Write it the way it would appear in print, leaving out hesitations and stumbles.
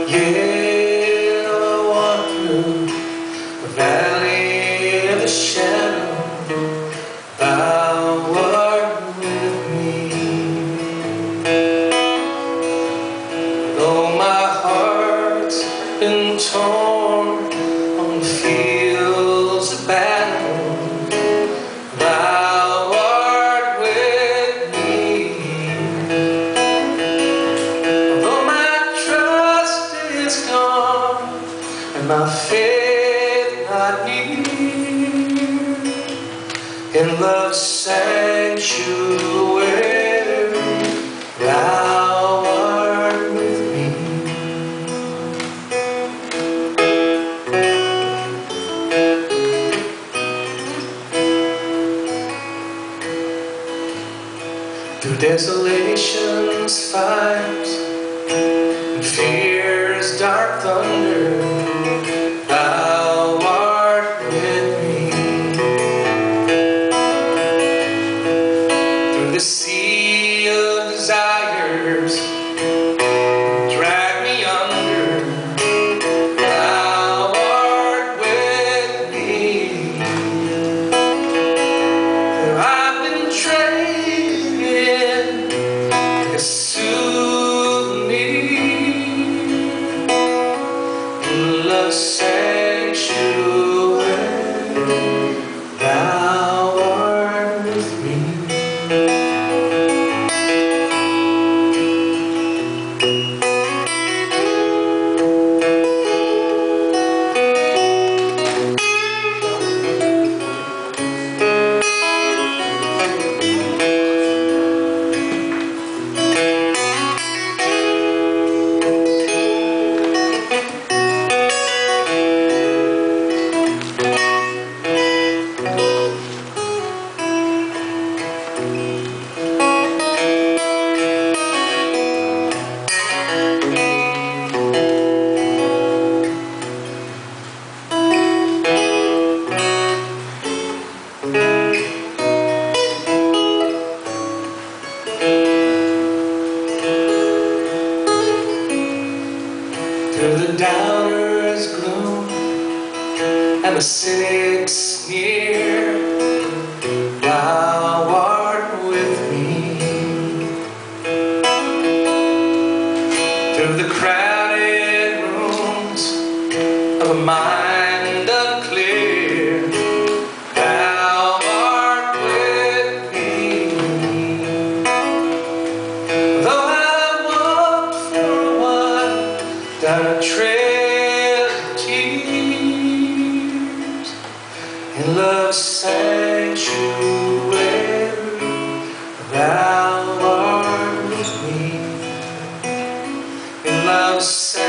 Yeah, I walk through the valley of the shadow. Thou art with me. Though my heart's been torn on the fields of battle, Thou art with me. Though my trust is gone and my faith not near, in love's sanctuary, Thou art with me. Through desolation's fires and fear's dark thunder, Thou art with me. Through the sea of desires drag me under, Thou art with me. Though I've been traded like a souvenir in love's sanctuary, Thou art with me. Through the doubter's gloom and the cynic's sneer, Thou art with me. Through the crowded rooms of a mind unclear, Thou art with me. Though I walked for a while down a trail of tears, in love's sanctuary, Thou art with me. In love's sanctuary,